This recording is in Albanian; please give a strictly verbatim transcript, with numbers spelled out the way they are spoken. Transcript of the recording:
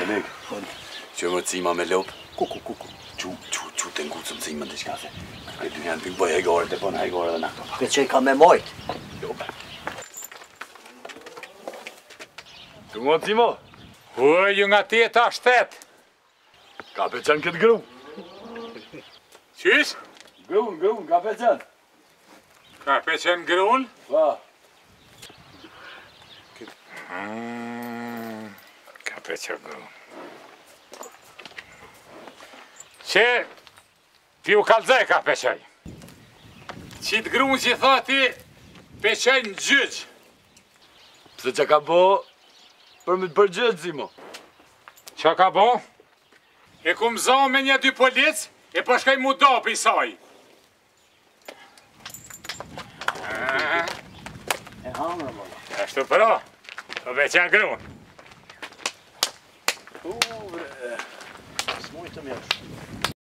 Nik, që më cima me lop, ku ku ku ku, që që që të ngucëm cimën të shka se. Këtë dy janë të bëj hajgore, të bënë hajgore dhe na. Këtë që i ka me mojt. Lope. Të ngonë cimo? Oj, ju nga tjeta shtet. Ka pe qenë këtë gru. Qysh? Grun, grun, ka pe qenë. Ka pe qenë grun? Pa. Hmm, ka pe qenë grun. Që ti u kalzaj ka pe qenë. Qitë grun që tha ti, pe qenë gjyq. Pse që ka bo, për me të përgjëtë, Cimo. Që ka bo? E ku mëza me një dy polic, e përshkaj mu do për i saj. E hamë, mëlla. Ashtu pra, të pe qenë grun. U, bre. Smujtë të mjështë.